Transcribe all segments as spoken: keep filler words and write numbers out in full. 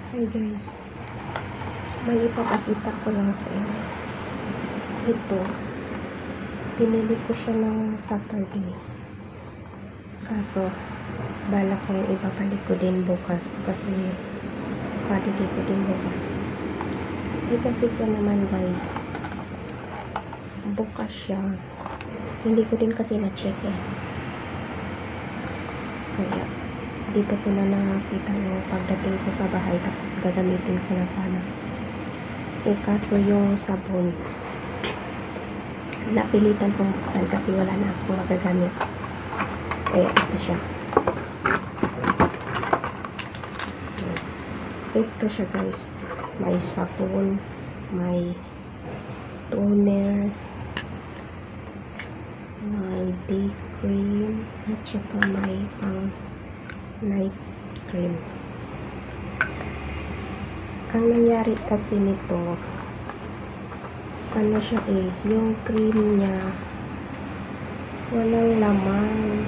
Hi guys, may ipapakita ko lang sa inyo. Ito, pinili ko siya ng Saturday. Kaso, bala kong ibabalik ko din bukas kasi holiday ko din bukas. Eh kasi ko naman guys, bukas siya. Hindi ko din kasi na-check eh. Kaya, dito ko na nakita yung pagdating ko sa bahay tapos gagamitin ko na sana. Eh kaso yung sabon napilitan kong buksan kasi wala na akong magagamit. Kaya ito siya. Set ko siya guys. May sabon, may toner, may day cream, at saka may pang night cream. Ang nangyari kasi nito, ano siya eh, yung cream niya walang laman.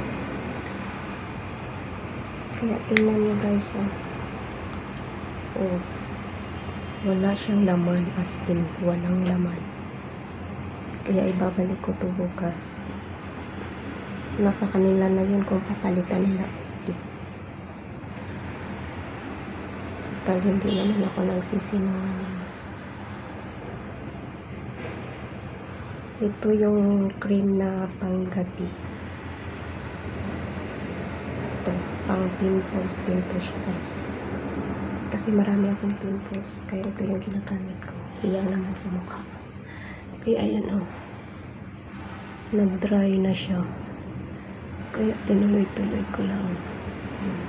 Kaya tingnan nyo guys, oh. Oh, wala siyang laman, as in walang laman. Kaya ibabalik ko to bukas. Nasa kanila na yun kung papalitan nila. Total, hindi naman ako nagsisinungaling. Ito yung cream na panggabi. Ito, pang pimples din to siya guys. Kasi marami akong pimples. Kaya ito yung ginagamit ko. Hiyang naman sa mukha. Kaya ayan oh. Nag-dry na siya. Kaya tinuloy-tuloy ko lang. Hmm.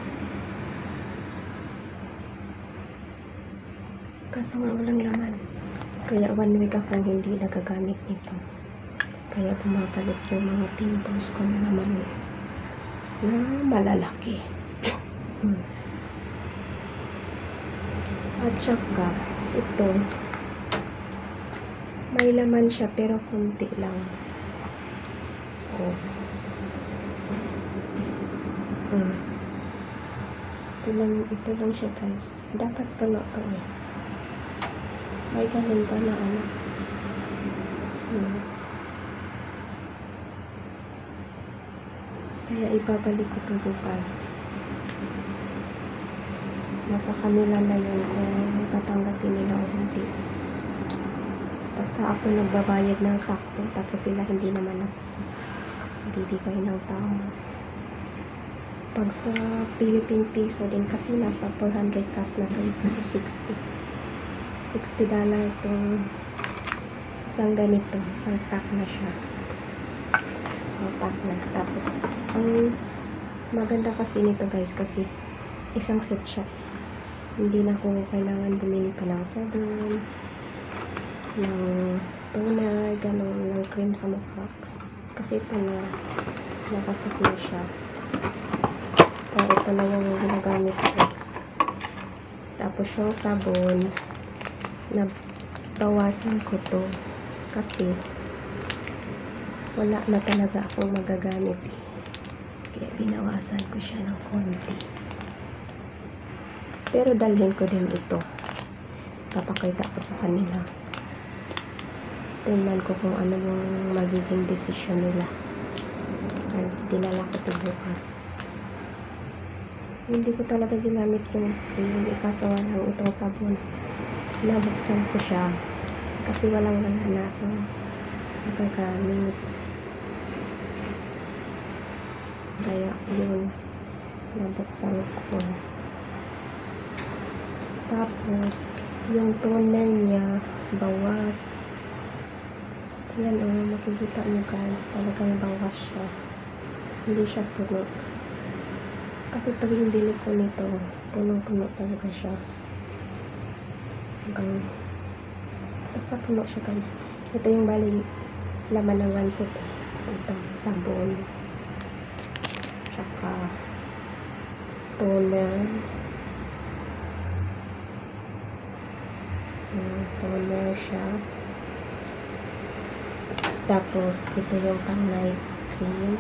Kaso nga walang laman. Kaya one week akong hindi nagagamit nito. Kaya bumabalik yung mga pimples ko na naman na malalaki. Hmm. At saka ito may laman siya pero kunti lang. Oh. Hmm. Ito lang, ito lang siya guys. Dapat puno to eh. May ganun pa na ano. Hmm. Kaya ibabalik ko ito bukas. Nasa kanila na yun kung tatanggapin nila o hindi. Basta ako nagbabayad ng sakto tapos sila hindi naman ako bibigay ng tama. Pag sa Philippine Peso din kasi nasa four hundred plus na tayo kasi sixty. sixty dollars itong isang ganito. Isang pack na siya. Isang pack na. Tapos, ang maganda kasi nito guys kasi isang set siya. Hindi na ko kailangan bumili pa ng sabon, ng toner, ganun, ng cream sa mukha. Kasi ito na, nakaset na siya. Kaya ito na yung ginagamit ko. Tapos yung sabon, nabawasan ko to kasi wala na talaga akong magagamit eh. Kaya binawasan ko siya ng konti. Pero dalhin ko din ito. Papakita ko sa kanila. Tingnan ko kung ano yung magiging desisyon nila. At dinala ko ito bukas. Hindi ko talaga ginamit yung cream. Ikasawa lang itong sabon. Nabuksan ko siya. Kasi walang wala na akong nagagamit. Kaya yun. Nabuksan ko. Tapos, yung toner niya, bawas. Ayan o, oh, makikita nyo guys, talagang bawas siya. Hindi siya puno. Kasi ito yung bili ko nito, punong-puno talaga siya. Hanggang, basta puno siya guys. Ito yung bali, laman ng one set. Ito, sabon. Tsaka, toner. Hmm, toner siya. Tapos, ito yung pang night cream.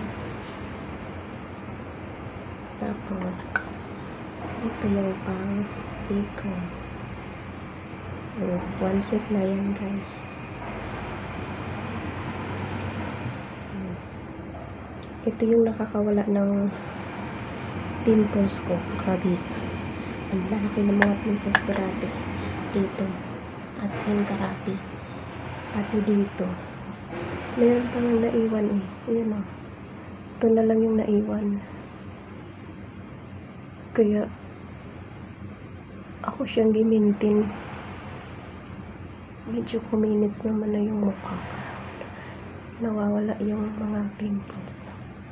Tapos, ito yung pang day cream. So, one set na yan, guys. Hmm. Ito yung nakakawala ng pimples ko. Grabe. Ang lalaki ng mga pimples ko dati. Dito. As in, grabe. Pati dito. Meron pa nga naiwan eh. Ayan o. Ito na lang yung naiwan. Kaya, ako siyang gimintin. Medyo kuminis naman na yung mukha. Nawawala yung mga pimples.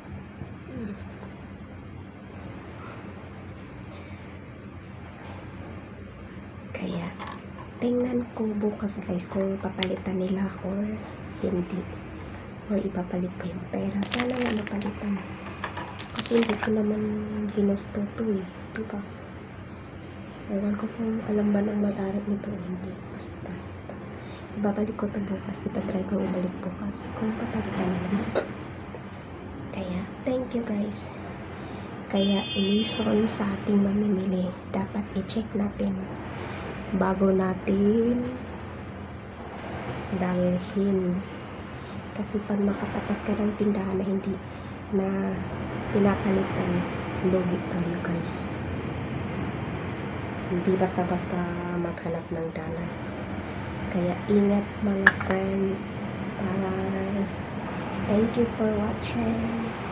Kaya, tingnan ko bukas guys kung papalitan nila or hindi. Or ipapalit pa yung pera. Sana nga napalitan. Kasi hindi ko naman ginusto to eh. Diba? Ewan ko kung alam ba ng may-ari nito o hindi. Basta. Ibabalik ko to bukas. Itatry ko ibalik bukas. Kung papalitan na naman. Kaya, thank you guys. Kaya, lesson sa ating mamimili. Dapat i-check natin bago natin dalhin. Kasi pag makatapat ka ng tindahan na hindi na pinapalitan, lugi tayo guys. Hindi basta-basta maghanap ng dollar. Kaya ingat mga friends. Bye. Thank you for watching.